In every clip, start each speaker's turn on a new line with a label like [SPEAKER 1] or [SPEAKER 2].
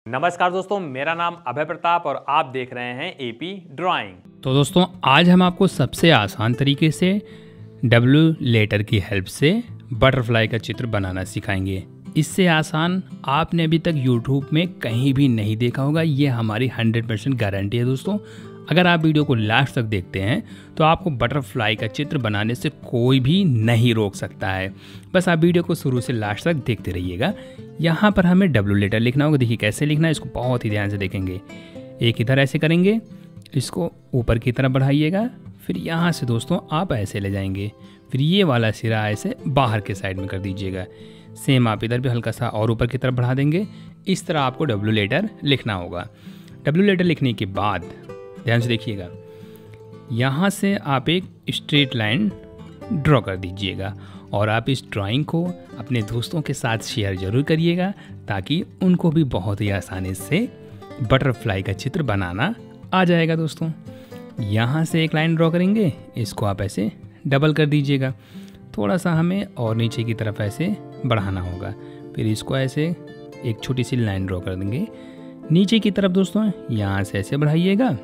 [SPEAKER 1] नमस्कार दोस्तों, मेरा नाम अभय प्रताप और आप देख रहे हैं एपी ड्राइंग।
[SPEAKER 2] तो दोस्तों आज हम आपको सबसे आसान तरीके से डब्ल्यू लेटर की हेल्प से बटरफ्लाई का चित्र बनाना सिखाएंगे। इससे आसान आपने अभी तक YouTube में कहीं भी नहीं देखा होगा, ये हमारी 100% गारंटी है दोस्तों। अगर आप वीडियो को लास्ट तक देखते हैं तो आपको बटरफ्लाई का चित्र बनाने से कोई भी नहीं रोक सकता है। बस आप वीडियो को शुरू से लास्ट तक देखते रहिएगा। यहाँ पर हमें डब्ल्यू लेटर लिखना होगा। देखिए कैसे लिखना है, इसको बहुत ही ध्यान से देखेंगे। एक इधर ऐसे करेंगे, इसको ऊपर की तरफ बढ़ाइएगा, फिर यहाँ से दोस्तों आप ऐसे ले जाएंगे, फिर ये वाला सिरा ऐसे बाहर के साइड में कर दीजिएगा। सेम आप इधर भी हल्का सा और ऊपर की तरफ बढ़ा देंगे। इस तरह आपको डब्ल्यू लेटर लिखना होगा। डब्ल्यू लेटर लिखने के बाद ध्यान से देखिएगा, यहाँ से आप एक स्ट्रेट लाइन ड्रॉ कर दीजिएगा और आप इस ड्राइंग को अपने दोस्तों के साथ शेयर ज़रूर करिएगा ताकि उनको भी बहुत ही आसानी से बटरफ्लाई का चित्र बनाना आ जाएगा दोस्तों। यहाँ से एक लाइन ड्रॉ करेंगे, इसको आप ऐसे डबल कर दीजिएगा। थोड़ा सा हमें और नीचे की तरफ ऐसे बढ़ाना होगा, फिर इसको ऐसे एक छोटी सी लाइन ड्रॉ कर देंगे नीचे की तरफ दोस्तों। यहाँ से ऐसे बढ़ाइएगा,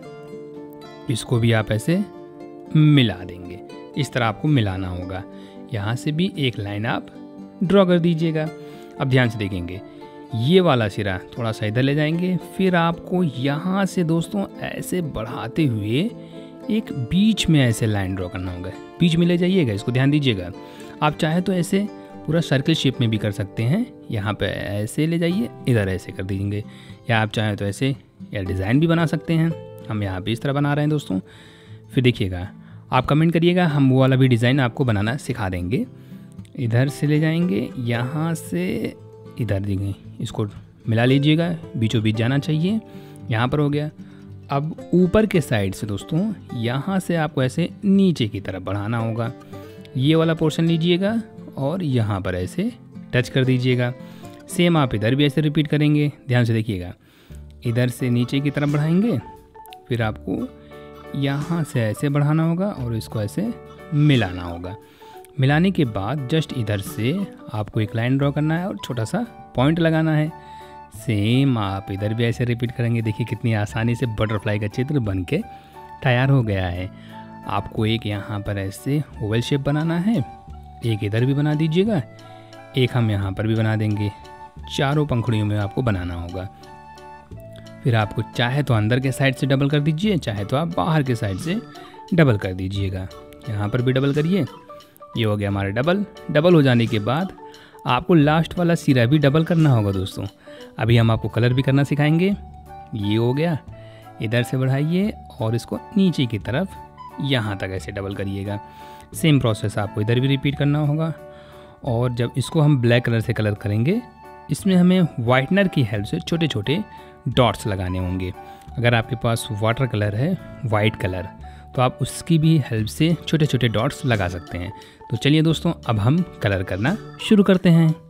[SPEAKER 2] इसको भी आप ऐसे मिला देंगे। इस तरह आपको मिलाना होगा। यहाँ से भी एक लाइन आप ड्रॉ कर दीजिएगा। अब ध्यान से देखेंगे, ये वाला सिरा थोड़ा सा इधर ले जाएंगे, फिर आपको यहाँ से दोस्तों ऐसे बढ़ाते हुए एक बीच में ऐसे लाइन ड्रॉ करना होगा। बीच में ले जाइएगा, इसको ध्यान दीजिएगा। आप चाहे तो ऐसे पूरा सर्कल शेप में भी कर सकते हैं। यहाँ पे ऐसे ले जाइए, इधर ऐसे कर दीजिए, या आप चाहें तो ऐसे या डिज़ाइन भी बना सकते हैं। हम यहाँ पे इस तरह बना रहे हैं दोस्तों। फिर देखिएगा, आप कमेंट करिएगा, हम वो वाला भी डिज़ाइन आपको बनाना सिखा देंगे। इधर से ले जाएंगे, यहाँ से इधर देंगे, इसको मिला लीजिएगा, बीचों बीच जाना चाहिए। यहाँ पर हो गया। अब ऊपर के साइड से दोस्तों यहाँ से आपको ऐसे नीचे की तरफ बढ़ाना होगा। ये वाला पोर्शन लीजिएगा और यहाँ पर ऐसे टच कर दीजिएगा। सेम आप इधर भी ऐसे रिपीट करेंगे। ध्यान से देखिएगा, इधर से नीचे की तरफ बढ़ाएंगे, फिर आपको यहाँ से ऐसे बढ़ाना होगा और इसको ऐसे मिलाना होगा। मिलाने के बाद जस्ट इधर से आपको एक लाइन ड्रॉ करना है और छोटा सा पॉइंट लगाना है। सेम आप इधर भी ऐसे रिपीट करेंगे। देखिए कितनी आसानी से बटरफ्लाई का चित्र बन के तैयार हो गया है। आपको एक यहाँ पर ऐसे ओवल शेप बनाना है, एक इधर भी बना दीजिएगा, एक हम यहाँ पर भी बना देंगे। चारों पंखुड़ियों में आपको बनाना होगा। फिर आपको चाहे तो अंदर के साइड से डबल कर दीजिए, चाहे तो आप बाहर के साइड से डबल कर दीजिएगा। यहाँ पर भी डबल करिए। ये हो गया हमारा डबल। डबल हो जाने के बाद आपको लास्ट वाला सिरा भी डबल करना होगा दोस्तों। अभी हम आपको कलर भी करना सिखाएंगे। ये हो गया, इधर से बढ़ाइए और इसको नीचे की तरफ यहाँ तक ऐसे डबल करिएगा। सेम प्रोसेस आपको इधर भी रिपीट करना होगा। और जब इसको हम ब्लैक कलर से कलर करेंगे, इसमें हमें वाइटनर की हेल्प से छोटे छोटे डॉट्स लगाने होंगे। अगर आपके पास वाटर कलर है, वाइट कलर, तो आप उसकी भी हेल्प से छोटे छोटे डॉट्स लगा सकते हैं। तो चलिए दोस्तों, अब हम कलर करना शुरू करते हैं।